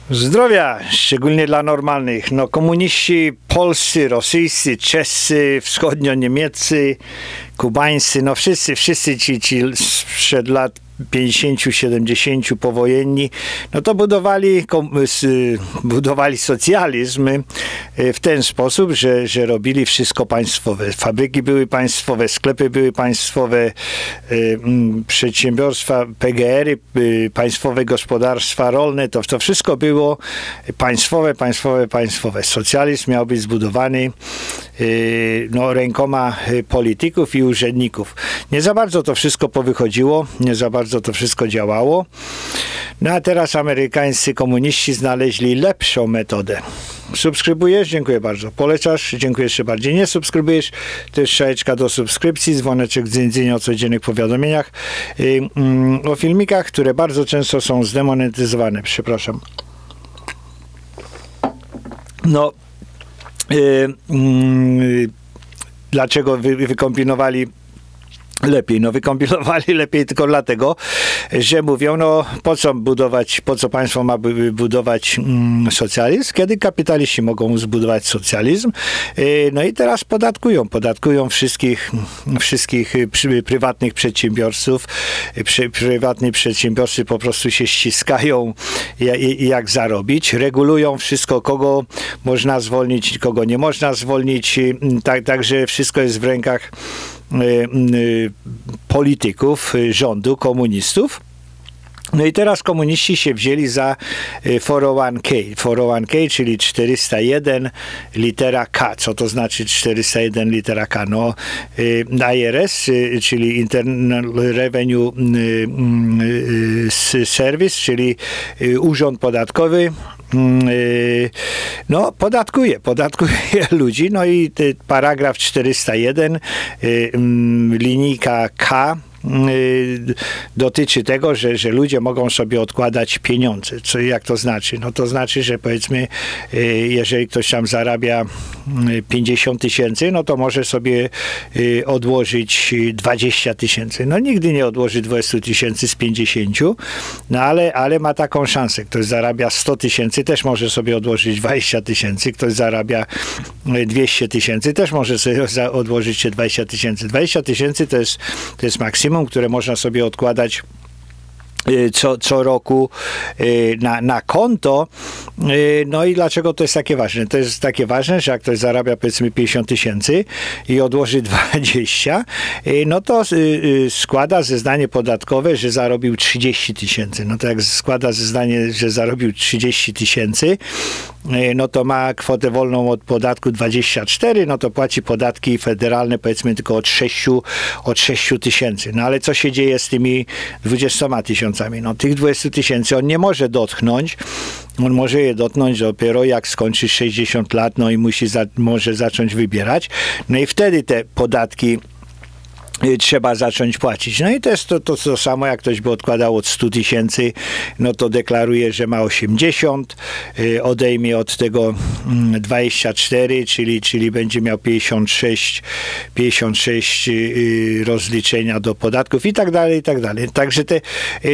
Zdrowia, szczególnie dla normalnych. No, komuniści polscy, rosyjscy, czescy, wschodnio-niemieccy, kubańscy, no wszyscy ci sprzed lat 50-70 powojenni, no to budowali socjalizm w ten sposób, że robili wszystko państwowe. Fabryki były państwowe, sklepy były państwowe, przedsiębiorstwa, PGR-y, państwowe gospodarstwa rolne, to wszystko było państwowe. Socjalizm miał być zbudowany rękoma polityków i urzędników. Nie za bardzo to wszystko powychodziło, nie za bardzo to wszystko działało. No a teraz amerykańscy komuniści znaleźli lepszą metodę. Subskrybujesz? Dziękuję bardzo. Polecasz? Dziękuję jeszcze bardziej. Nie subskrybujesz? To jest strzałeczka do subskrypcji, dzwoneczek dzyń o codziennych powiadomieniach, o filmikach, które bardzo często są zdemonetyzowane. Przepraszam. No, dlaczego wykombinowali lepiej? No wykombinowali lepiej tylko dlatego, że mówią, no po co państwo ma budować socjalizm, kiedy kapitaliści mogą zbudować socjalizm. No i teraz podatkują wszystkich prywatnych przedsiębiorców. Prywatni przedsiębiorcy po prostu się ściskają, jak zarobić. Regulują wszystko, kogo można zwolnić, kogo nie można zwolnić. Także wszystko jest w rękach polityków, rządu, komunistów. No i teraz komuniści się wzięli za 401k. 401k, czyli 401 litera K. Co to znaczy 401 litera K? No, IRS, czyli Internal Revenue Service, czyli Urząd Podatkowy, no, podatkuje ludzi. No i paragraf 401, linijka K, dotyczy tego, że ludzie mogą sobie odkładać pieniądze. Jak to znaczy? No to znaczy, że powiedzmy, jeżeli ktoś tam zarabia 50 tysięcy, no to może sobie odłożyć 20 tysięcy. No nigdy nie odłoży 20 tysięcy z 50, no ale ma taką szansę. Ktoś zarabia 100 tysięcy, też może sobie odłożyć 20 tysięcy. Ktoś zarabia 200 tysięcy, też może sobie odłożyć 20 tysięcy. 20 tysięcy to jest maksimum, które można sobie odkładać co roku na konto. No i dlaczego to jest takie ważne? To jest takie ważne, że jak ktoś zarabia powiedzmy 50 tysięcy i odłoży 20, no to składa zeznanie podatkowe, że zarobił 30 tysięcy. No to jak składa zeznanie, że zarobił 30 tysięcy, no to ma kwotę wolną od podatku 24, no to płaci podatki federalne powiedzmy tylko od 6 tysięcy. No ale co się dzieje z tymi 20 tysiącami? No tych 20 tysięcy on nie może dotknąć. On może je dotknąć dopiero jak skończy 60 lat, no i może zacząć wybierać. No i wtedy te podatki trzeba zacząć płacić. No i to jest to samo, jak ktoś by odkładał od 100 tysięcy, no to deklaruje, że ma 80, odejmie od tego 24, czyli będzie miał 56 rozliczenia do podatków i tak dalej, i tak dalej. Także te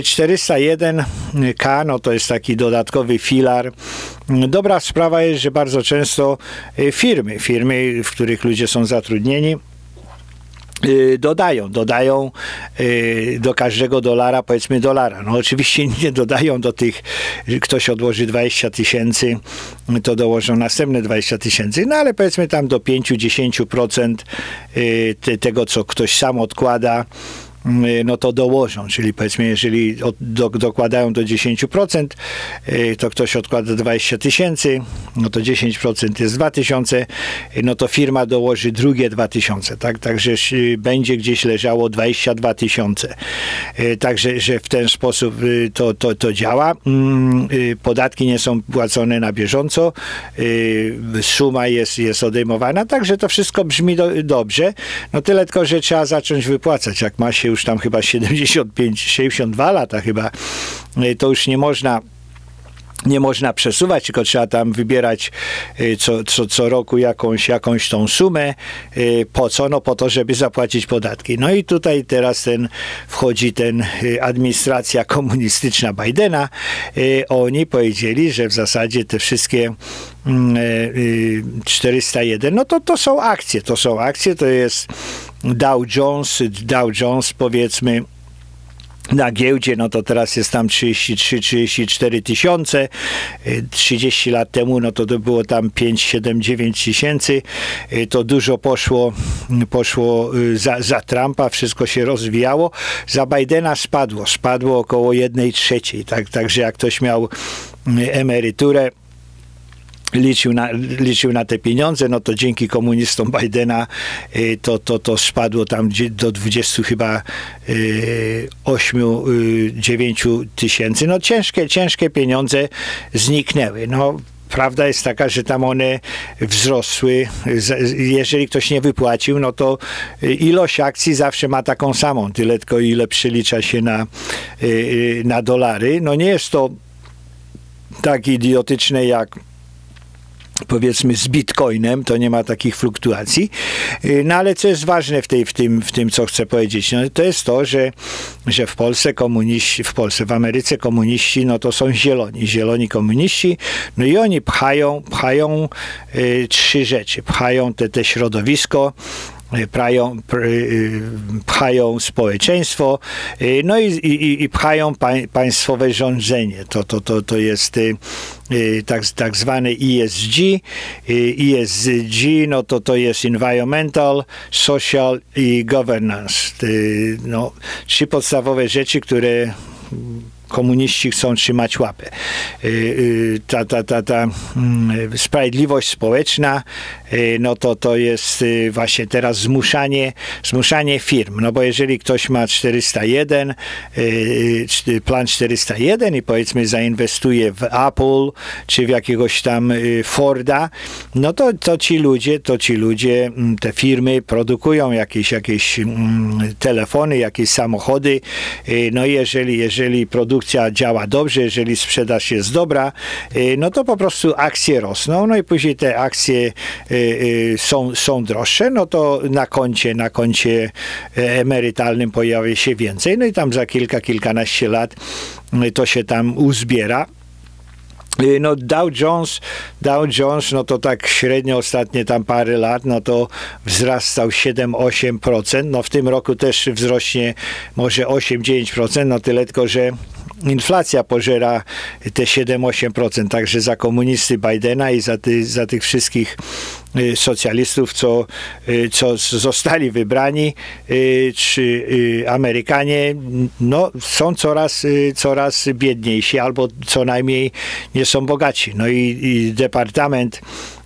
401k, no to jest taki dodatkowy filar. Dobra sprawa jest, że bardzo często firmy, w których ludzie są zatrudnieni, dodają do każdego dolara powiedzmy dolara. No oczywiście nie dodają do tych, ktoś odłoży 20 tysięcy, to dołożą następne 20 tysięcy, no ale powiedzmy tam do 5-10% tego, co ktoś sam odkłada, no to dołożą, czyli powiedzmy, jeżeli dokładają do 10%, to ktoś odkłada 20 tysięcy, no to 10% jest 2000, no to firma dołoży drugie 2000, tak? Także będzie gdzieś leżało 22 tysiące. Także, że w ten sposób to działa. Podatki nie są płacone na bieżąco, suma jest odejmowana, także to wszystko brzmi dobrze, no tyle tylko, że trzeba zacząć wypłacać, jak ma się już tam chyba 75-62 lata chyba, to już nie można nie można przesuwać, tylko trzeba tam wybierać co roku jakąś tą sumę. Po co? No po to, żeby zapłacić podatki. No i tutaj teraz wchodzi administracja komunistyczna Bidena. Oni powiedzieli, że w zasadzie te wszystkie 401, no to są akcje. To jest Dow Jones powiedzmy, na giełdzie, no to teraz jest tam 33-34 tysiące. 30 lat temu, no to było tam 5, 7, 9 tysięcy. To dużo poszło za Trumpa, wszystko się rozwijało. Za Bidena spadło około 1/3. Także jak ktoś miał emeryturę, liczył na te pieniądze, no to dzięki komunistom Bidena to spadło tam do 20 chyba 8-9 tysięcy. No ciężkie pieniądze zniknęły. No prawda jest taka, że tam one wzrosły. Jeżeli ktoś nie wypłacił, no to ilość akcji zawsze ma taką samą, tyle tylko ile przelicza się na dolary. No nie jest to tak idiotyczne jak powiedzmy z Bitcoinem, to nie ma takich fluktuacji. No ale co jest ważne w tym co chcę powiedzieć, no to jest to, że w Polsce w Ameryce komuniści, no to są zieloni komuniści, no i oni pchają 3 rzeczy. Pchają te środowisko, pchają społeczeństwo, no i pchają państwowe rządzenie. To jest tak zwane ESG. ESG, no to jest Environmental, Social i Governance. No, 3 podstawowe rzeczy, które komuniści chcą trzymać łapę. Ta sprawiedliwość społeczna, no to jest właśnie teraz zmuszanie firm. No bo jeżeli ktoś ma 401, plan 401 i powiedzmy zainwestuje w Apple, czy w jakiegoś tam Forda, no to ci ludzie, te firmy produkują jakieś telefony, jakieś samochody. No i jeżeli produkcja działa dobrze, jeżeli sprzedaż jest dobra, no to po prostu akcje rosną, no i później te akcje są droższe, no to na koncie emerytalnym pojawia się więcej, no i tam za kilkanaście lat to się tam uzbiera. No Dow Jones, no to tak średnio ostatnie tam parę lat, no to wzrastał 7-8%, no w tym roku też wzrośnie może 8-9%, no tyle tylko, że inflacja pożera te 7-8%, także za komunisty Bidena i za tych wszystkich socjalistów, co zostali wybrani, czy Amerykanie, no, są coraz biedniejsi, albo co najmniej nie są bogaci. No i Departament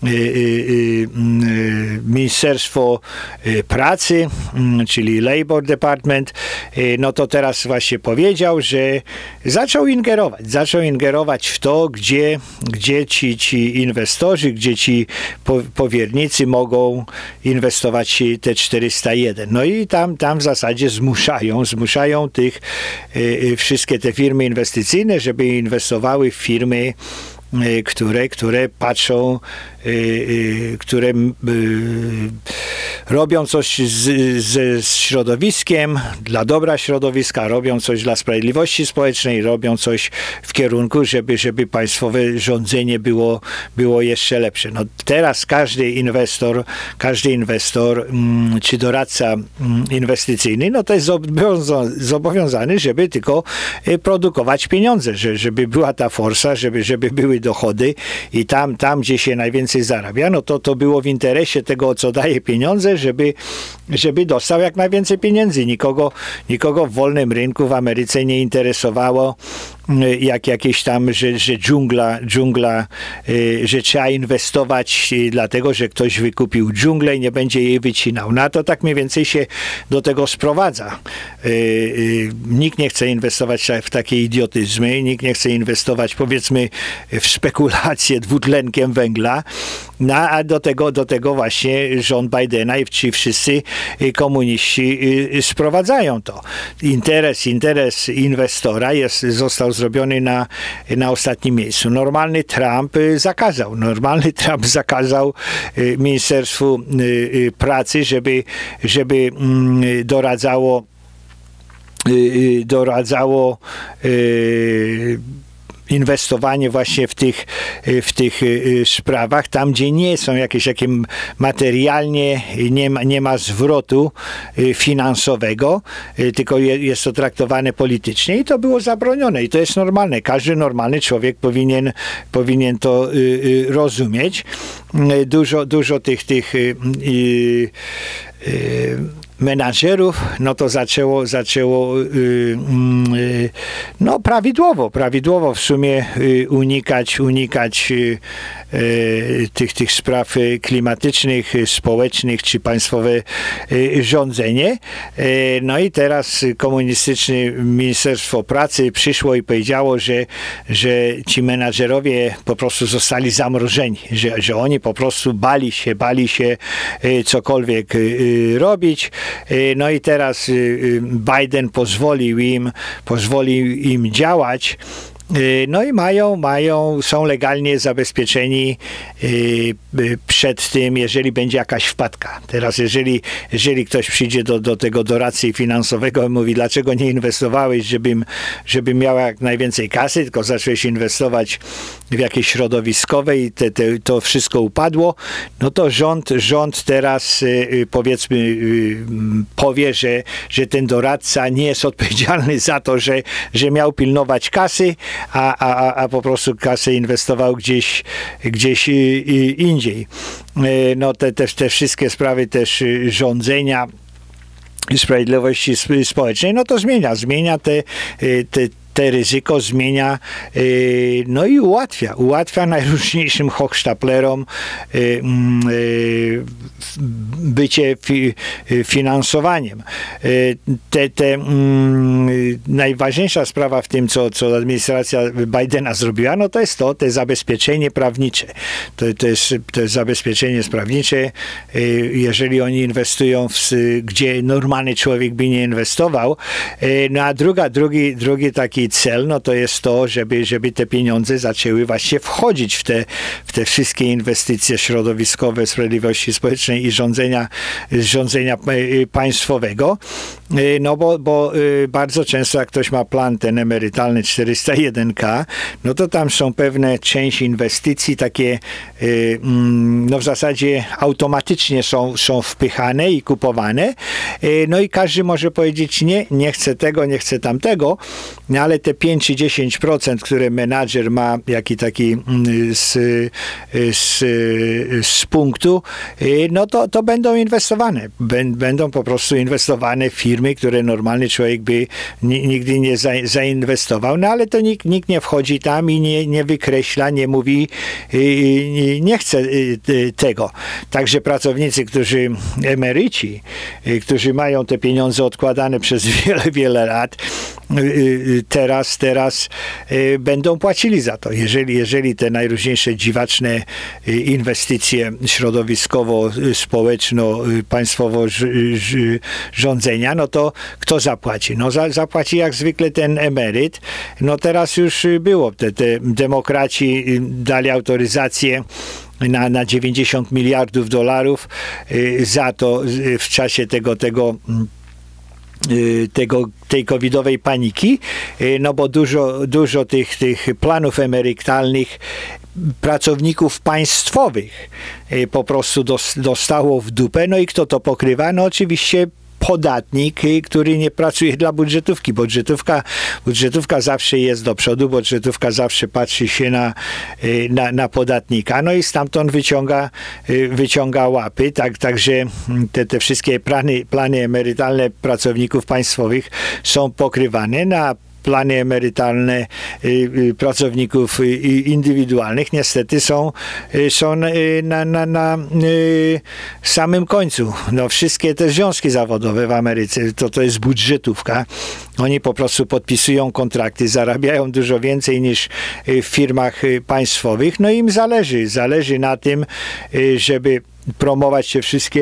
Ministerstwo Pracy, czyli Labor Department, no to teraz właśnie powiedział, że zaczął ingerować w to, gdzie ci inwestorzy, gdzie ci powiernicy mogą inwestować te 401. No i tam w zasadzie zmuszają tych wszystkie te firmy inwestycyjne, żeby inwestowały w firmy, które patrzą, które robią coś ze środowiskiem, dla dobra środowiska, robią coś dla sprawiedliwości społecznej, robią coś w kierunku, żeby państwowe rządzenie było jeszcze lepsze. No teraz każdy inwestor czy doradca inwestycyjny, no to jest zobowiązany, żeby tylko produkować pieniądze, żeby była ta forsa, żeby były dochody i tam gdzie się najwięcej zarabia, no to było w interesie tego, co daje pieniądze, żeby dostał jak najwięcej pieniędzy. Nikogo w wolnym rynku w Ameryce nie interesowało jakieś tam, że dżungla, że trzeba inwestować dlatego, że ktoś wykupił dżunglę i nie będzie jej wycinał. No to tak mniej więcej się do tego sprowadza. Nikt nie chce inwestować w takie idiotyzmy, nikt nie chce inwestować powiedzmy w spekulacje dwutlenkiem węgla, No, a do tego właśnie rząd Bidena i ci wszyscy komuniści sprowadzają to. Interes inwestora został zrobiony na ostatnim miejscu. Normalny Trump zakazał Ministerstwu Pracy, żeby doradzało inwestowanie właśnie w tych sprawach, tam gdzie nie są jakieś materialnie, nie ma zwrotu finansowego, tylko jest to traktowane politycznie i to było zabronione i to jest normalne. Każdy normalny człowiek powinien to rozumieć. Dużo tych menadżerów, no to zaczęło no prawidłowo w sumie unikać tych spraw klimatycznych, społecznych czy państwowe rządzenie. No i teraz komunistyczne Ministerstwo Pracy przyszło i powiedziało, że ci menadżerowie po prostu zostali zamrożeni, że oni po prostu bali się cokolwiek robić. No i teraz Biden pozwolił im działać. No i są legalnie zabezpieczeni przed tym, jeżeli będzie jakaś wpadka. Teraz jeżeli ktoś przyjdzie do tego doradcy finansowego i mówi, dlaczego nie inwestowałeś, żebym miał jak najwięcej kasy, tylko zacząłeś inwestować w jakieś środowiskowe i to wszystko upadło, no to rząd teraz powiedzmy powie, że ten doradca nie jest odpowiedzialny za to, że miał pilnować kasy, a po prostu kasę inwestował gdzieś indziej. No te wszystkie sprawy też rządzenia sprawiedliwości społecznej, no to zmienia te ryzyko, zmienia no i ułatwia najróżniejszym hochsztaplerom bycie finansowaniem. Najważniejsza sprawa w tym, co administracja Bidena zrobiła, no to jest te zabezpieczenie prawnicze. To jest zabezpieczenie prawnicze. Jeżeli oni inwestują gdzie normalny człowiek by nie inwestował, no a drugi taki cel, no to jest to, żeby te pieniądze zaczęły właśnie wchodzić w te wszystkie inwestycje środowiskowe, sprawiedliwości społecznej i rządzenia państwowego. No bo bardzo często jak ktoś ma plan ten emerytalny 401k, no to tam są pewne część inwestycji takie no w zasadzie automatycznie są wpychane i kupowane. No i każdy może powiedzieć nie chcę tego, nie chcę tamtego, no ale te 5 czy 10%, które menadżer ma taki z punktu, no to będą inwestowane. Będą po prostu inwestowane w firmy, które normalny człowiek by nigdy nie zainwestował, no ale to nikt nie wchodzi tam i nie wykreśla, nie mówi nie chce tego. Także pracownicy, emeryci, którzy mają te pieniądze odkładane przez wiele lat, teraz będą płacili za to. Jeżeli te najróżniejsze dziwaczne inwestycje środowiskowo, społeczno, państwowo rządzenia, no to kto zapłaci? No zapłaci jak zwykle ten emeryt. No teraz już było. Te demokraci dali autoryzację na 90 miliardów dolarów za to w czasie tej covidowej paniki, no bo dużo tych planów emerytalnych pracowników państwowych po prostu dostało w dupę. No i kto to pokrywa? No oczywiście podatnik, który nie pracuje dla budżetówki. Budżetówka zawsze jest do przodu, budżetówka zawsze patrzy się na podatnika, no i stamtąd wyciąga łapy, także te wszystkie plany emerytalne pracowników państwowych są pokrywane, plany emerytalne pracowników indywidualnych niestety są na samym końcu. No, wszystkie te związki zawodowe w Ameryce, to jest budżetówka. Oni po prostu podpisują kontrakty, zarabiają dużo więcej niż w firmach państwowych. No im zależy na tym, żeby promować te wszystkie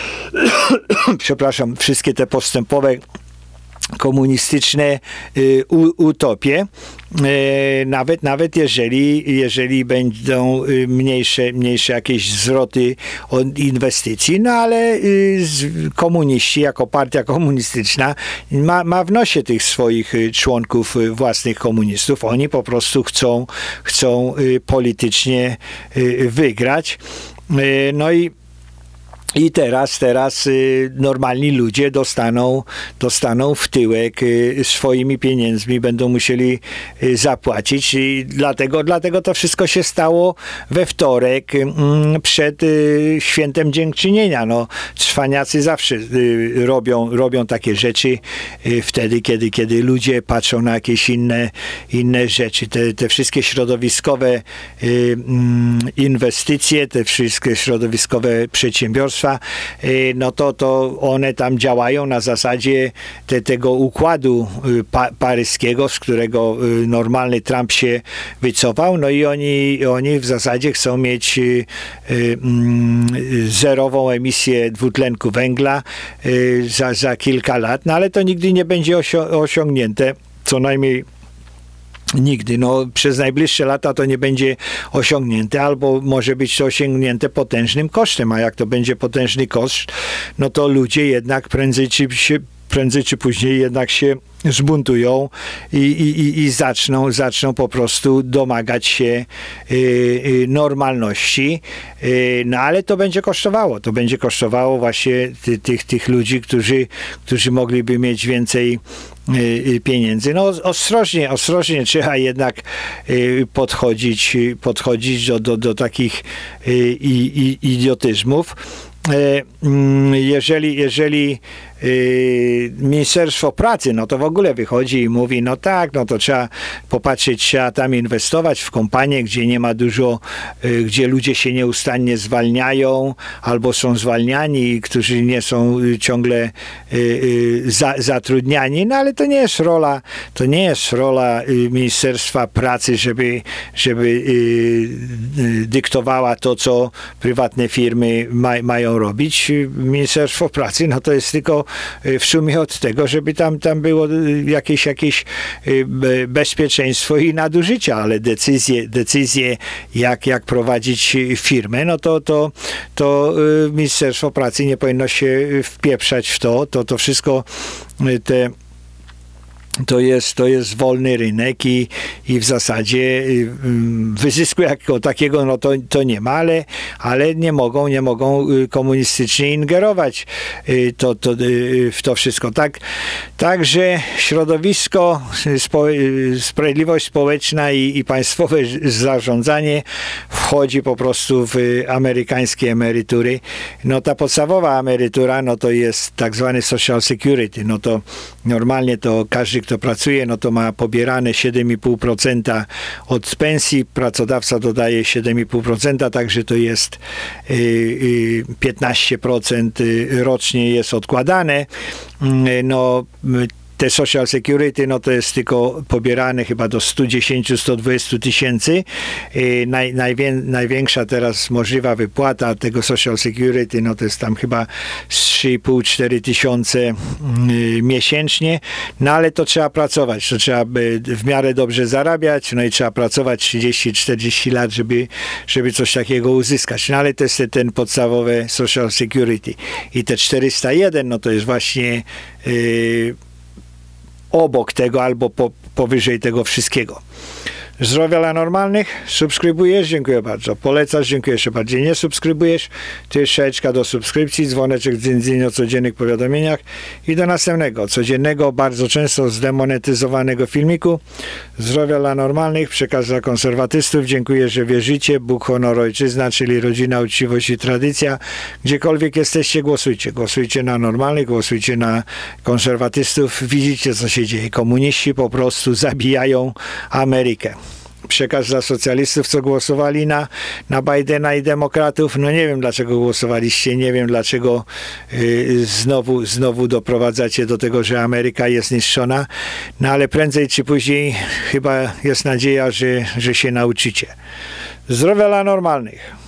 wszystkie te postępowe komunistyczne utopie, nawet jeżeli będą mniejsze jakieś zwroty od inwestycji, no ale komuniści jako partia komunistyczna ma w nosie tych swoich członków własnych komunistów. Oni po prostu chcą politycznie wygrać. No i teraz normalni ludzie dostaną w tyłek swoimi pieniędzmi, będą musieli zapłacić i dlatego to wszystko się stało we wtorek przed Świętem Dziękczynienia. No, cwaniacy zawsze robią takie rzeczy wtedy, kiedy ludzie patrzą na jakieś inne rzeczy. Te wszystkie środowiskowe inwestycje, te wszystkie środowiskowe przedsiębiorstwa, no to one tam działają na zasadzie tego układu paryskiego, z którego normalny Trump się wycofał, no i oni w zasadzie chcą mieć zerową emisję dwutlenku węgla za kilka lat, no ale to nigdy nie będzie osiągnięte, co najmniej nigdy. No, przez najbliższe lata to nie będzie osiągnięte, albo może być to osiągnięte potężnym kosztem, a jak to będzie potężny koszt, no to ludzie jednak prędzej czy później jednak się zbuntują i zaczną po prostu domagać się normalności. No ale to będzie kosztowało. To będzie kosztowało właśnie tych ludzi, którzy mogliby mieć więcej pieniędzy. No ostrożnie trzeba jednak podchodzić do takich idiotyzmów. Jeżeli Ministerstwo Pracy, no to w ogóle wychodzi i mówi, no tak, no to trzeba popatrzeć, trzeba tam inwestować w kompanie, gdzie nie ma dużo, gdzie ludzie się nieustannie zwalniają, albo są zwalniani, którzy nie są ciągle zatrudniani, no ale to nie jest rola Ministerstwa Pracy, żeby dyktowała to, co prywatne firmy mają robić. Ministerstwo Pracy, no to jest tylko w sumie od tego, żeby tam było jakieś bezpieczeństwo i nadużycia, ale decyzje jak prowadzić firmę, no to Ministerstwo Pracy nie powinno się wpieprzać w to wszystko to jest wolny rynek i w zasadzie wyzysku jako takiego no to nie ma, ale nie mogą komunistycznie ingerować w to wszystko. Także środowisko, sprawiedliwość społeczna i państwowe zarządzanie wchodzi po prostu w amerykańskie emerytury. No ta podstawowa emerytura, no to jest tak zwany Social Security. No to normalnie to każdy, kto pracuje, no to ma pobierane 7,5% od pensji, pracodawca dodaje 7,5%, także to jest 15% rocznie jest odkładane. No te Social Security, no to jest tylko pobierane chyba do 110-120 tysięcy. Największa teraz możliwa wypłata tego Social Security, no to jest tam chyba 3,5-4 tysiące miesięcznie, no ale to trzeba pracować, to trzeba w miarę dobrze zarabiać, no i trzeba pracować 30-40 lat, żeby coś takiego uzyskać. No ale to jest ten podstawowe Social Security. I te 401, no to jest właśnie obok tego albo powyżej tego wszystkiego. Zdrowia dla normalnych, subskrybujesz, dziękuję bardzo. Polecasz, dziękuję jeszcze bardziej. Nie subskrybujesz, to jest strzałeczka do subskrypcji, dzwoneczek dzyn o codziennych powiadomieniach i do następnego, codziennego, bardzo często zdemonetyzowanego filmiku. Zdrowia dla normalnych, przekaz dla konserwatystów. Dziękuję, że wierzycie. Bóg, honor, ojczyzna, czyli rodzina, uczciwość i tradycja. Gdziekolwiek jesteście, głosujcie. Głosujcie na normalnych, głosujcie na konserwatystów. Widzicie, co się dzieje. Komuniści po prostu zabijają Amerykę. Przekaz dla socjalistów, co głosowali na Bidena i demokratów. No nie wiem, dlaczego głosowaliście, nie wiem, dlaczego znowu doprowadzacie do tego, że Ameryka jest niszczona. No ale prędzej czy później chyba jest nadzieja, że się nauczycie. Zdrowia dla normalnych.